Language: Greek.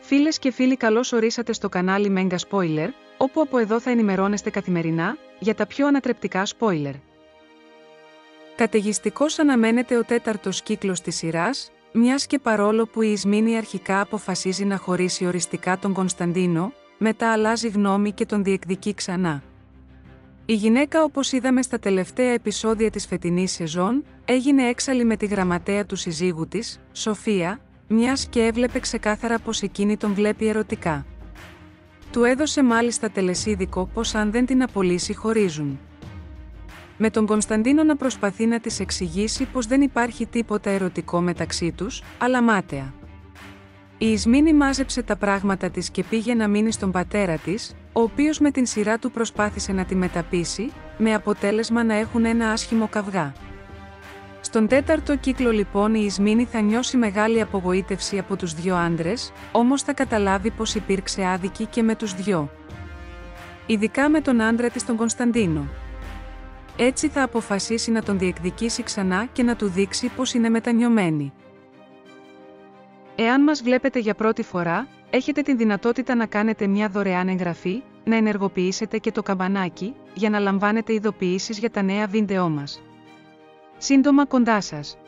Φίλες και φίλοι, καλώς ορίσατε στο κανάλι Mega Spoiler, όπου από εδώ θα ενημερώνεστε καθημερινά για τα πιο ανατρεπτικά spoiler. Καταιγιστικός αναμένεται ο τέταρτος κύκλος της σειράς, μιας και παρόλο που η Ισμήνη αρχικά αποφασίζει να χωρίσει οριστικά τον Κωνσταντίνο, μετά αλλάζει γνώμη και τον διεκδικεί ξανά. Η γυναίκα, όπως είδαμε στα τελευταία επεισόδια της φετινής σεζόν, έγινε έξαλλη με τη γραμματέα του συζύγου της, Σοφία, μιας και έβλεπε ξεκάθαρα πως εκείνη τον βλέπει ερωτικά. Του έδωσε μάλιστα τελεσίδικο πως αν δεν την απολύσει χωρίζουν. Με τον Κωνσταντίνο να προσπαθεί να της εξηγήσει πως δεν υπάρχει τίποτα ερωτικό μεταξύ τους, αλλά μάταια. Η Ισμήνη μάζεψε τα πράγματα της και πήγε να μείνει στον πατέρα της, ο οποίος με την σειρά του προσπάθησε να τη μεταπείσει, με αποτέλεσμα να έχουν ένα άσχημο καυγά. Στον τέταρτο κύκλο λοιπόν η Ισμήνη θα νιώσει μεγάλη απογοήτευση από τους δυο άντρες, όμως θα καταλάβει πως υπήρξε άδικη και με τους δυο. Ειδικά με τον άντρα της τον Κωνσταντίνο. Έτσι θα αποφασίσει να τον διεκδικήσει ξανά και να του δείξει πως είναι μετανιωμένη. Εάν μας βλέπετε για πρώτη φορά, έχετε την δυνατότητα να κάνετε μια δωρεάν εγγραφή, να ενεργοποιήσετε και το καμπανάκι, για να λαμβάνετε ειδοποιήσεις για τα νέα βίντεό μας. Σύντομα κοντά σας.